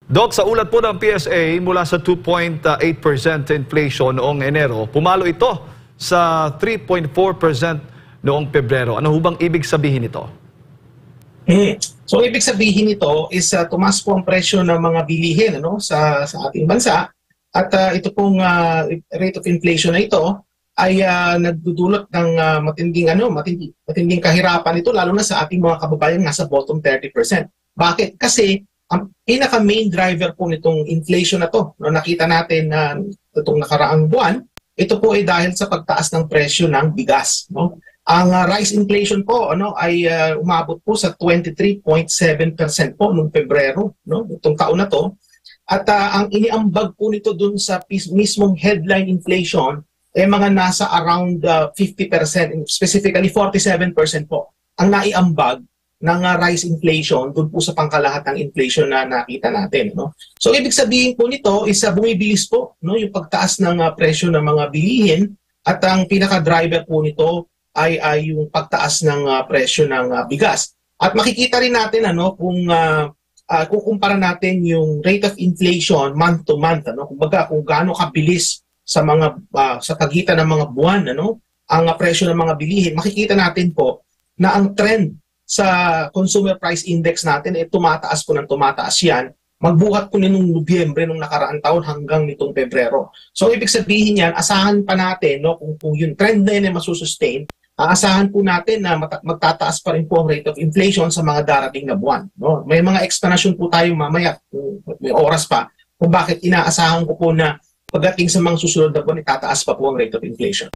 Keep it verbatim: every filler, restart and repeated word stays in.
Doc, sa ulat po ng P S A, mula sa two point eight percent inflation noong Enero, pumalo ito sa three point four percent noong Pebrero. Ano hubang ibig sabihin ito? Hmm. So, ibig sabihin nito is uh, tumaas po ang presyo ng mga bilihin ano, sa, sa ating bansa. At uh, ito pong uh, rate of inflation na ito ay uh, nagdudulot ng uh, matinding, ano, matinding, matinding kahirapan ito, lalo na sa ating mga kababayan nasa bottom thirty percent. Bakit? Kasi ang pinaka-main driver po nitong inflation na to, no, nakita natin na uh, itong nakaraang buwan, ito po ay dahil sa pagtaas ng presyo ng bigas. No? Ang uh, rice inflation po ano, ay uh, umabot po sa twenty-three point seven percent po noong Pebrero, no? Itong taon na to. At uh, ang iniambag po nito dun sa mismong headline inflation ay eh, mga nasa around uh, fifty percent, specifically forty-seven percent po ang naiambag ng uh, rice inflation dun po sa pangkalahatang inflation na nakita natin. No? So ibig sabihin po nito is uh, bumibilis po no, yung pagtaas ng uh, presyo ng mga bilihin at ang pinaka-driver po nito ay, ay yung pagtaas ng uh, presyo ng uh, bigas. At makikita rin natin ano, kung uh, uh, kukumpara natin yung rate of inflation month to month, ano, kumbaga kung gaano kabilis sa mga uh, sa pagitan ng mga buwan ano, ang uh, presyo ng mga bilihin, makikita natin po na ang trend sa consumer price index natin ay eh, tumataas po ng tumataas yan. Magbuhat po nitong Nobyembre nung nakaraang taon hanggang nitong Pebrero. So ibig sabihin yan, asahan pa natin no, kung, kung yung trend na yun ay masusustain, aasahan po natin na magtataas pa rin po ang rate of inflation sa mga darating na buwan. No? May mga explanation po tayo mamaya, kung may oras pa, kung bakit inaasahan ko po na pagdating sa mga susunod na buwan, itataas pa po ang rate of inflation.